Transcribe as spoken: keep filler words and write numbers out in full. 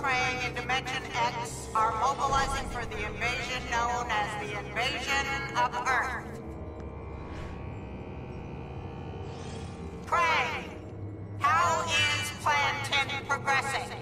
Kraang in Dimension X are mobilizing for the invasion known as the Invasion of Earth. Kraang, how is Plan ten progressing?